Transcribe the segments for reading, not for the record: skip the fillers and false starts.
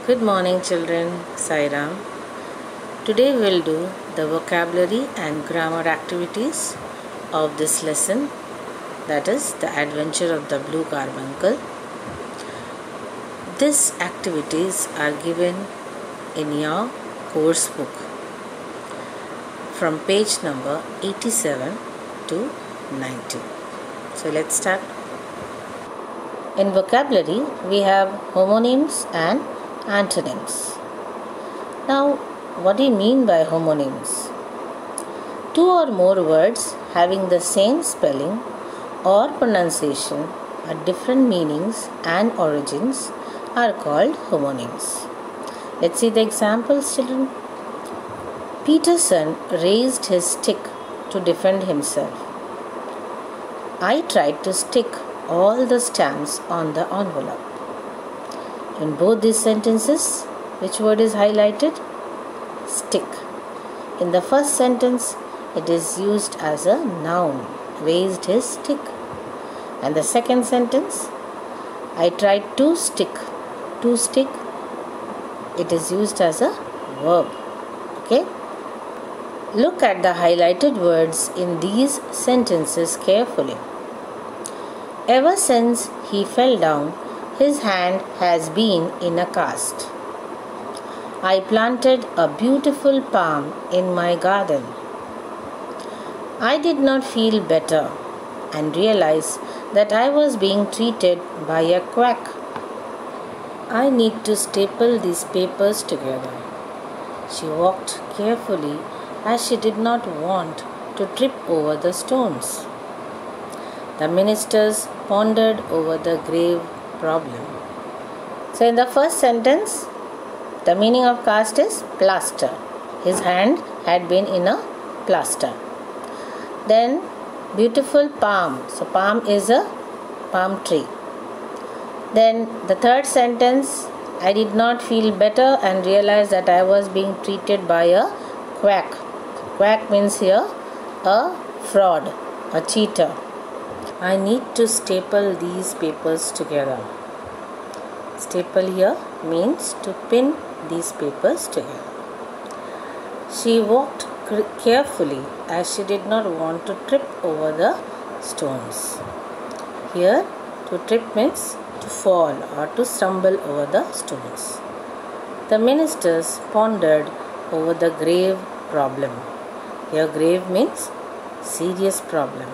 Good morning, children. Sairam. Today we'll do the vocabulary and grammar activities of this lesson, that is, The Adventure of the Blue Carbuncle. These activities are given in your course book from page number 87 to 90. So let's start. In vocabulary, we have homonyms and antonyms. Now, what do you mean by homonyms? Two or more words having the same spelling or pronunciation but different meanings and origins are called homonyms. Let's see the examples, children. Peterson raised his stick to defend himself. I tried to stick all the stamps on the envelope. In both these sentences, which word is highlighted? Stick. In the first sentence, it is used as a noun, raised his stick. And the second sentence, I tried to stick. To stick, it is used as a verb. Okay? Look at the highlighted words in these sentences carefully. Ever since he fell down, his hand has been in a cast. I planted a beautiful palm in my garden. I did not feel better and realized that I was being treated by a quack. I need to staple these papers together. She walked carefully as she did not want to trip over the stones. The ministers pondered over the grave problem. So in the first sentence, the meaning of cast is plaster. His hand had been in a plaster. Then beautiful palm. So palm is a palm tree. Then the third sentence, I did not feel better and realized that I was being treated by a quack. Quack means here a fraud, a cheater. I need to staple these papers together. Staple here means to pin these papers together. She walked carefully as she did not want to trip over the stones. Here, to trip means to fall or to stumble over the stones. The ministers pondered over the grave problem. Here, grave means serious problem.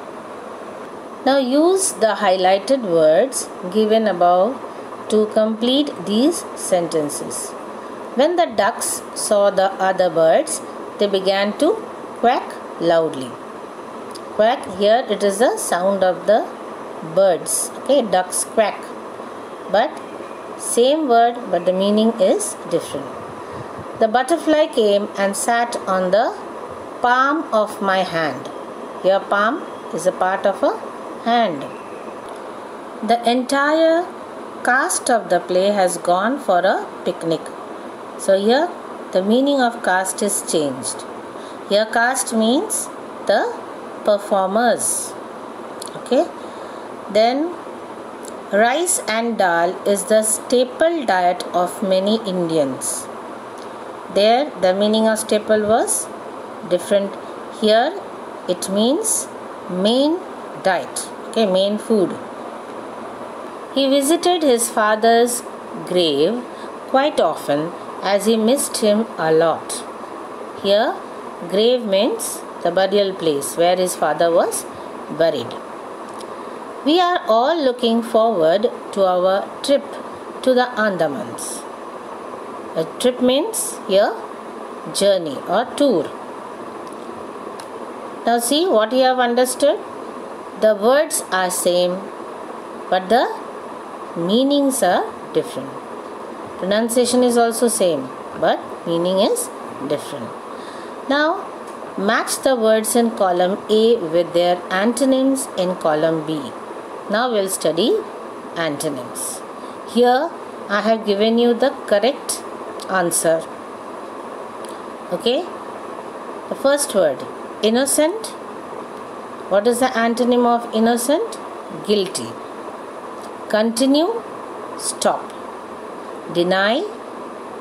Now use the highlighted words given above to complete these sentences. When the ducks saw the other birds, they began to quack loudly. Quack, here it is the sound of the birds. Okay, ducks quack. But same word, but the meaning is different. The butterfly came and sat on the palm of my hand. Here palm is a part of a hand. The entire cast of the play has gone for a picnic. So here the meaning of cast is changed. Here cast means the performers. Okay. Then rice and dal is the staple diet of many Indians. There the meaning of staple was different. Here it means main diet. Okay, main food. He visited his father's grave quite often as he missed him a lot. Here, grave means the burial place where his father was buried. We are all looking forward to our trip to the Andamans. A trip means here journey or tour. Now see what you have understood. The words are same, but the meanings are different. Pronunciation is also same, but meaning is different. Now, match the words in column A with their antonyms in column B. Now we'll study antonyms. Here, I have given you the correct answer. Okay? The first word, innocent. What is the antonym of innocent? Guilty. Continue, stop. Deny,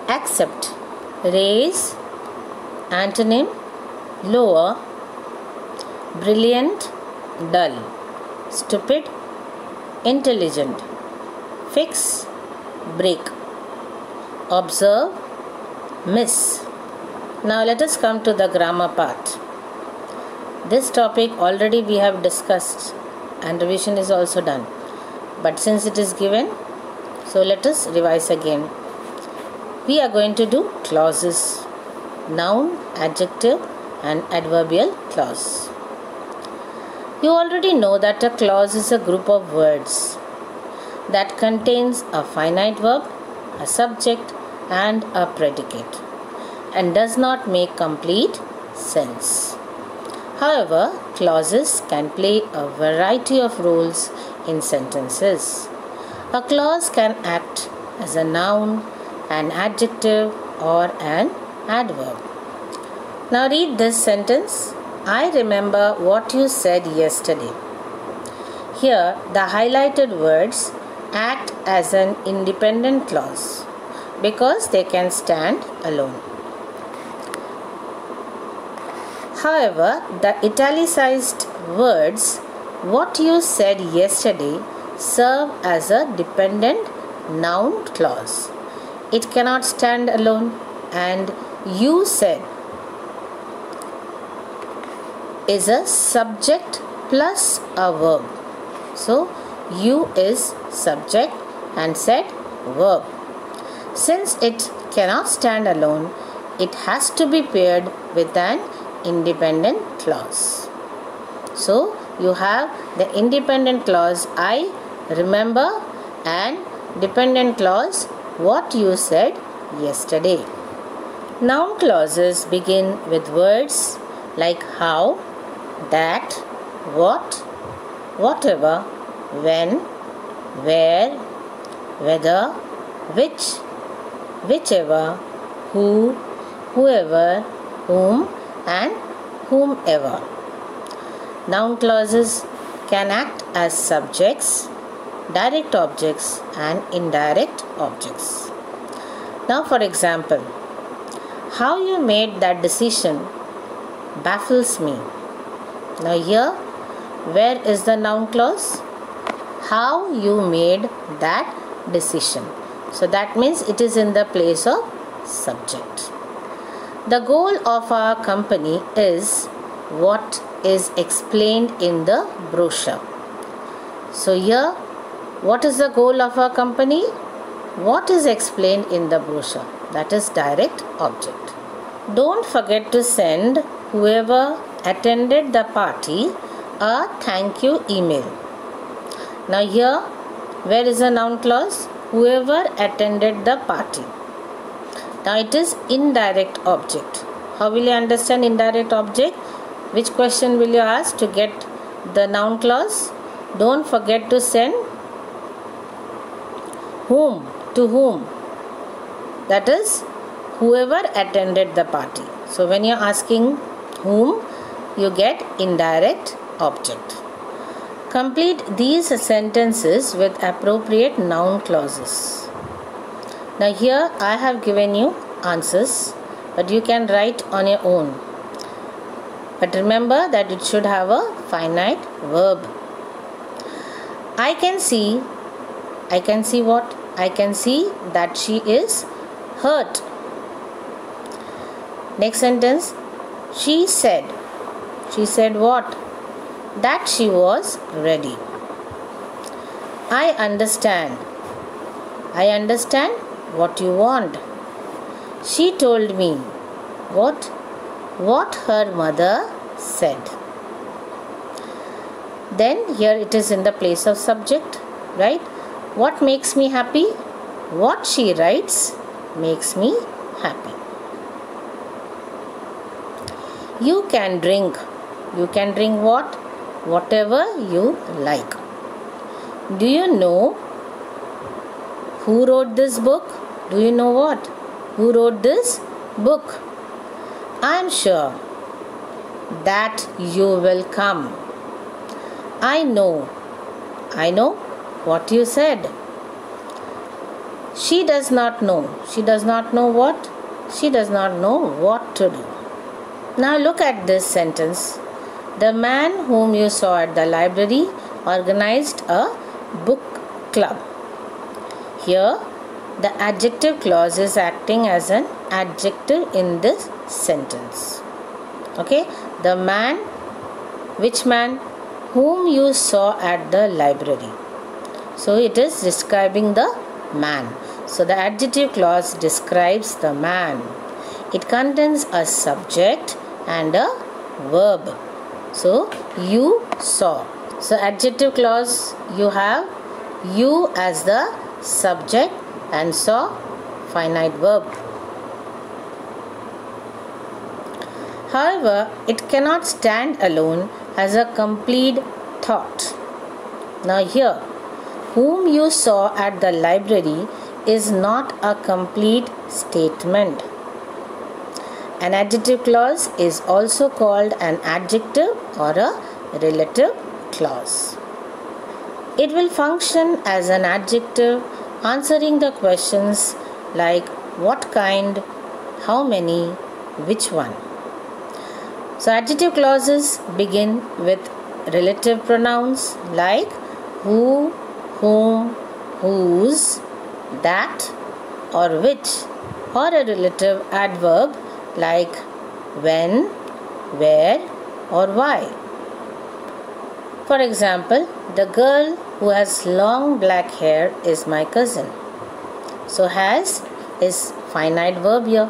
accept. Raise, antonym, lower, brilliant, dull, stupid, intelligent, fix, break, observe, miss. Now let us come to the grammar part. This topic already we have discussed and revision is also done. But since it is given, so let us revise again. We are going to do clauses. Noun, adjective and adverbial clause. You already know that a clause is a group of words that contains a finite verb, a subject and a predicate and does not make complete sense. However, clauses can play a variety of roles in sentences. A clause can act as a noun, an adjective or an adverb. Now read this sentence. I remember what you said yesterday. Here, the highlighted words act as an independent clause because they can stand alone. However, the italicized words, what you said yesterday, serve as a dependent noun clause. It cannot stand alone, and you said is a subject plus a verb. So, you is subject and said verb. Since it cannot stand alone, it has to be paired with an independent clause. So, you have the independent clause I remember and dependent clause what you said yesterday. Noun clauses begin with words like how, that, what, whatever, when, where, whether, which, whichever, who, whoever, whom and whomever. Noun clauses can act as subjects, direct objects and indirect objects. Now for example, how you made that decision baffles me. Now here, where is the noun clause? How you made that decision. So that means it is in the place of subject. The goal of our company is what is explained in the brochure. So here, what is the goal of our company? What is explained in the brochure? That is direct object. Don't forget to send whoever attended the party a thank you email. Now here, where is the noun clause? Whoever attended the party. Now it is indirect object. How will you understand indirect object? Which question will you ask to get the noun clause? Don't forget to send whom, to whom. That is whoever attended the party. So when you are asking whom, you get indirect object. Complete these sentences with appropriate noun clauses. Now here I have given you answers, but you can write on your own. But remember that it should have a finite verb. I can see what? I can see that she is hurt. Next sentence, she said what? That she was ready. I understand what you want. She told me what her mother said. Then here it is in the place of subject, right? What makes me happy? What she writes makes me happy. You can drink what? Whatever you like. Do you know who wrote this book? Do you know what? Who wrote this book? I am sure that you will come. I know what you said. She does not know. She does not know what? She does not know what to do. Now look at this sentence. The man whom you saw at the library organized a book club. Here, the adjective clause is acting as an adjective in this sentence. Okay, the man, which man? Whom you saw at the library. So it is describing the man. So the adjective clause describes the man. It contains a subject and a verb. So you saw. So adjective clause, you have you as the subject and saw finite verb. However, it cannot stand alone as a complete thought. Now here, whom you saw at the library is not a complete statement. An adjective clause is also called an adjective or a relative clause. It will function as an adjective answering the questions like what kind, how many, which one. So adjective clauses begin with relative pronouns like who, whom, whose, that or which, or a relative adverb like when, where or why. For example, the girl who has long black hair is my cousin. So has is finite verb here.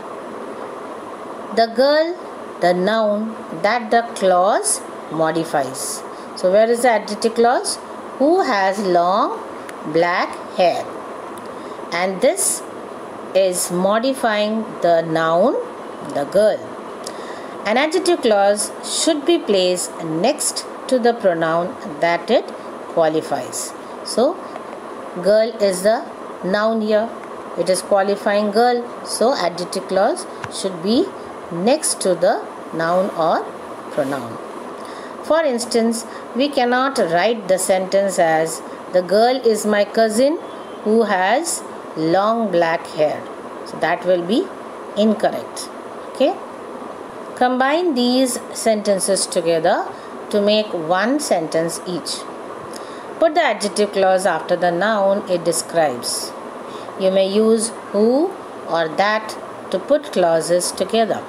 The girl, the noun that the clause modifies. So where is the adjective clause? Who has long black hair. And this is modifying the noun, the girl. An adjective clause should be placed next to the pronoun that it qualifies. So girl is the noun here. It is qualifying girl. So adjective clause should be next to the noun or pronoun. For instance, we cannot write the sentence as the girl is my cousin who has long black hair. So that will be incorrect. Okay. Combine these sentences together to make one sentence each. Put the adjective clause after the noun it describes. You may use who or that to put clauses together.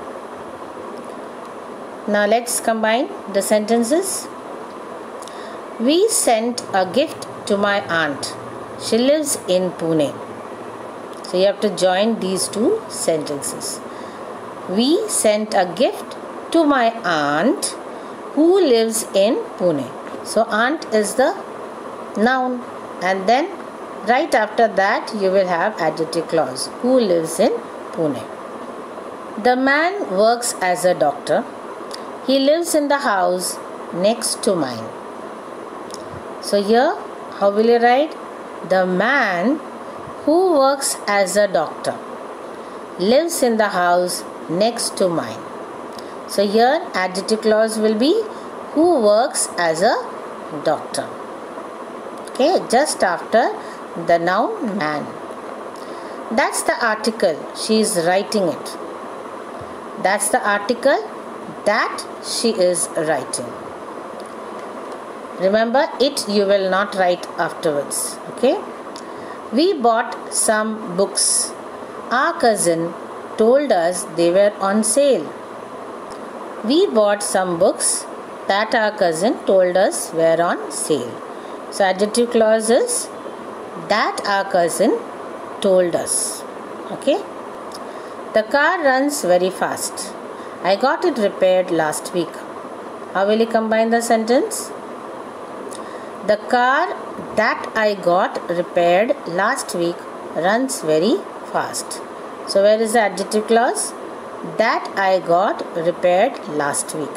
Now let's combine the sentences. We sent a gift to my aunt. She lives in Pune. So you have to join these two sentences. We sent a gift to my aunt who lives in Pune. So aunt is the noun, and then right after that you will have adjective clause who lives in Pune. The man works as a doctor. He lives in the house next to mine. So here how will you write? The man who works as a doctor lives in the house next to mine. So here adjective clause will be who works as a doctor. Okay, just after the noun man. That's the article. She is writing it. That's the article that she is writing. Remember, it you will not write afterwards. Okay. We bought some books. Our cousin told us they were on sale. We bought some books that our cousin told us were on sale. So adjective clause is that our cousin told us. Okay. The car runs very fast. I got it repaired last week. How will you combine the sentence? The car that I got repaired last week runs very fast. So where is the adjective clause? That I got repaired last week.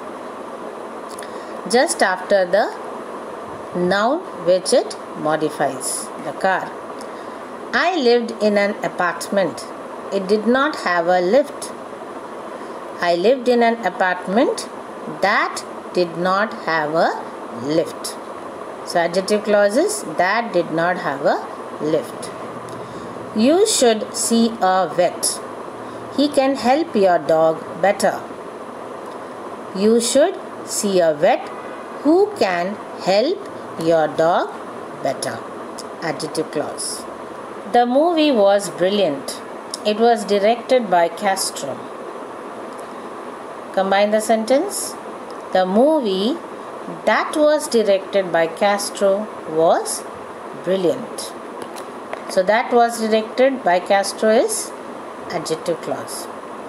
Just after the noun which it modifies, the car. I lived in an apartment. It did not have a lift. I lived in an apartment that did not have a lift. So adjective clauses that did not have a lift. You should see a vet. He can help your dog better. You should see a vet who can help your dog better. Adjective clause. The movie was brilliant. It was directed by Castro. Combine the sentence. The movie that was directed by Castro was brilliant. So that was directed by Castro is adjective clause.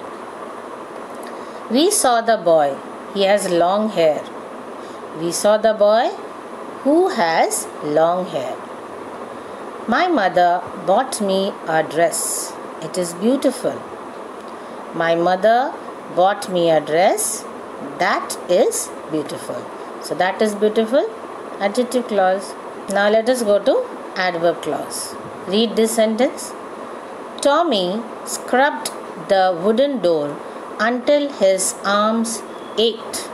We saw the boy. He has long hair. We saw the boy who has long hair. My mother bought me a dress. It is beautiful. My mother bought me a dress that is beautiful. So that is beautiful, adjective clause. Now let us go to adverb clause. Read this sentence. Tommy scrubbed the wooden door until his arms ached.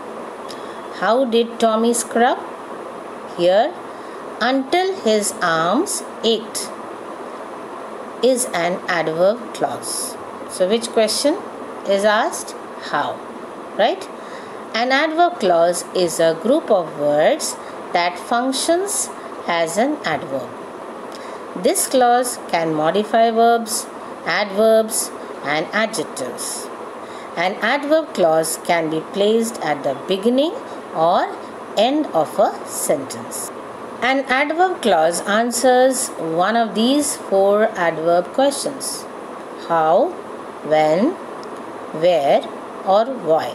How did Tommy scrub? Here, until his arms ached is an adverb clause. So which question is asked? How? Right? An adverb clause is a group of words that functions as an adverb. This clause can modify verbs, adverbs, and adjectives. An adverb clause can be placed at the beginning or end of a sentence. An adverb clause answers one of these four adverb questions: how, when, where, or why.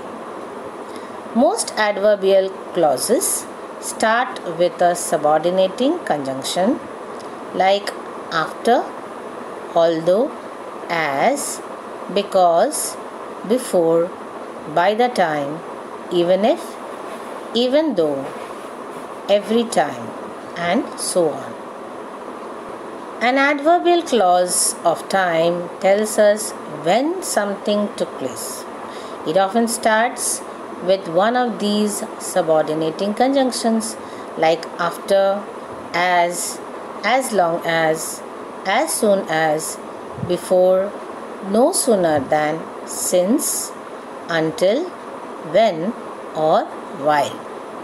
Most adverbial clauses start with a subordinating conjunction like after, although, as, because, before, by the time, even if, even though, every time, and so on. An adverbial clause of time tells us when something took place. It often starts with one of these subordinating conjunctions like after, as long as soon as, before, no sooner than, since, until, when, or while.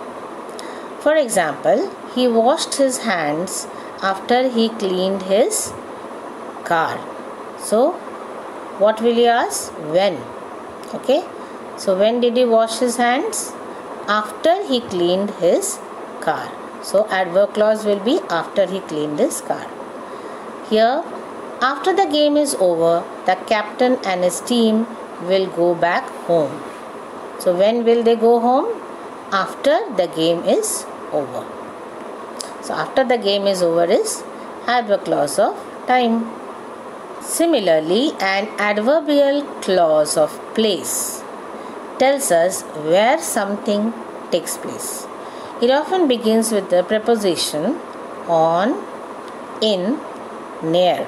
For example, he washed his hands after he cleaned his car. So, what will you ask? When? Okay. So, when did he wash his hands? After he cleaned his car. So, adverb clause will be after he cleaned his car. Here, after the game is over, the captain and his team will go back home. So, when will they go home? After the game is over. So, after the game is over is adverb clause of time. Similarly, an adverbial clause of place tells us where something takes place. It often begins with the preposition on, in, near,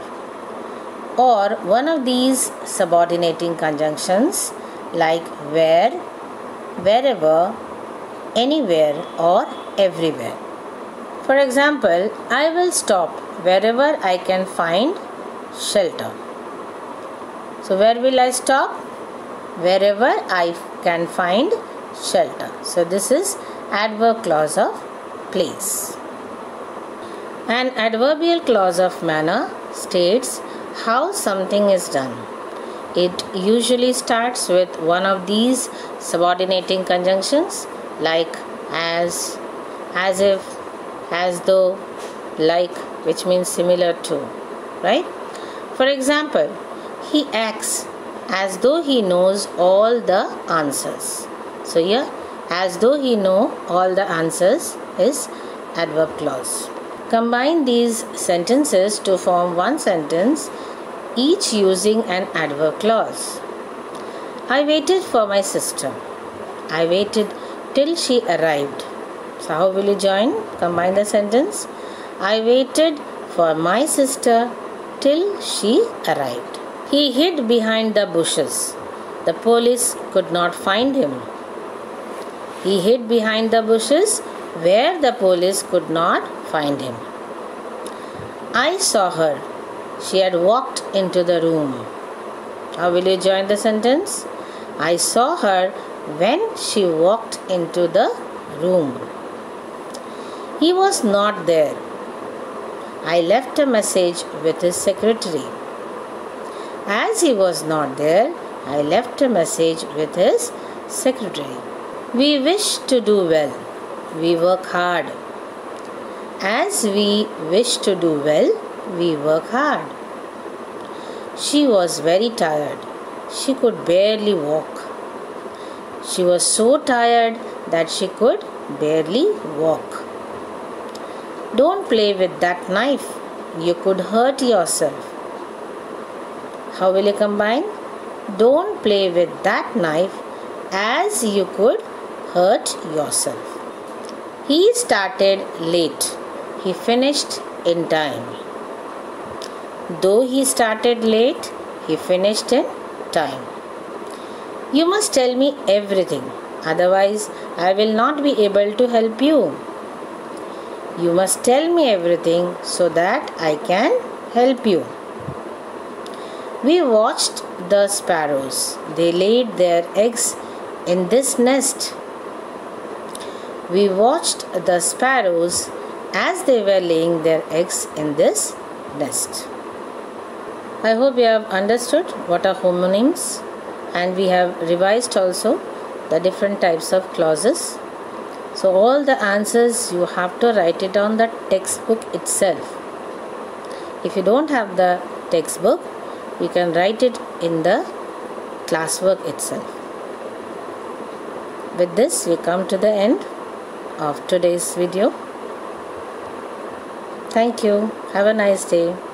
or one of these subordinating conjunctions like where, wherever, anywhere, or everywhere. For example, I will stop wherever I can find shelter. So, where will I stop? Wherever I can find shelter. So, this is adverb clause of place. An adverbial clause of manner states how something is done. It usually starts with one of these subordinating conjunctions like as if, as though, like, which means similar to, right? For example, he acts as though he knows all the answers. So here, as though he know all the answers is adverb clause. Combine these sentences to form one sentence, each using an adverb clause. I waited for my sister. I waited till she arrived. So how will you join? Combine the sentence. I waited for my sister till she arrived. He hid behind the bushes. The police could not find him. He hid behind the bushes where the police could not find him. I saw her. she had walked into the room. How will you join the sentence? I saw her when she walked into the room. He was not there. I left a message with his secretary. As he was not there, I left a message with his secretary. We wish to do well. We work hard. As we wish to do well, we work hard. She was very tired. She could barely walk. She was so tired that she could barely walk. Don't play with that knife. You could hurt yourself. How will you combine? Don't play with that knife, as you could hurt yourself. He started late. He finished in time. Though he started late, he finished in time. You must tell me everything, otherwise I will not be able to help you. You must tell me everything so that I can help you. We watched the sparrows. They laid their eggs in this nest. We watched the sparrows as they were laying their eggs in this nest. I hope you have understood what are homonyms, and we have revised also the different types of clauses. So all the answers you have to write it on the textbook itself. If you don't have the textbook, you can write it in the classwork itself. With this, we come to the end of today's video. Thank you. Have a nice day.